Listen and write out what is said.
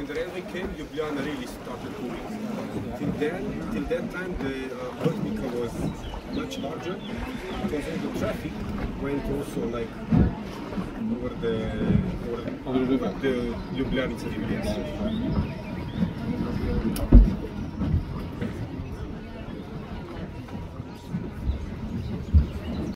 when the railway came, Ljubljana really started booming. Till that time, the Botnica was much larger because all the traffic went also like over the Ljubljanici.